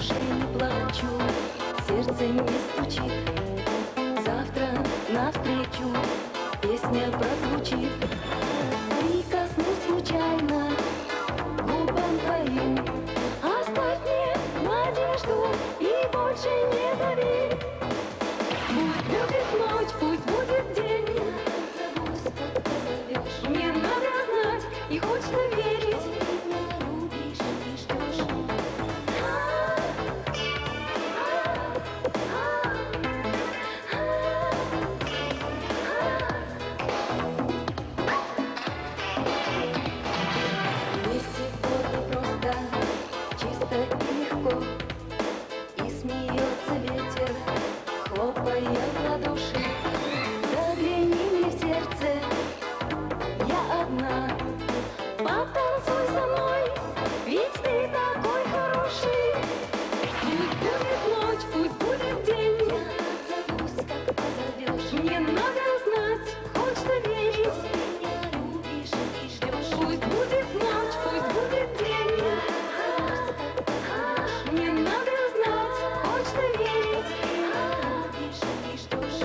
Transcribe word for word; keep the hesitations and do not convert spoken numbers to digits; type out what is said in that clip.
душе не плачу, сердце не стучит. Завтра навстречу песня прозвучит. Прикоснусь случайно губам твоим, оставь мне надежду и больше не зови. Пусть будет ночь, пусть будет день, мне надо знать и хочется верить. И смеется ветер, хлопая в ладоши. Загляни мне в сердце, я одна. Потанцуй со мной, ведь ты такой хороший. Пусть будет ночь, пусть будет день, я отзовусь, как позовешь. Мне надо знать, хочется верить. Ты меня любишь и ждешь. Пусть будет ночь, пусть будет день. Мне надо знать, хочется верить. Любишь и ждешь.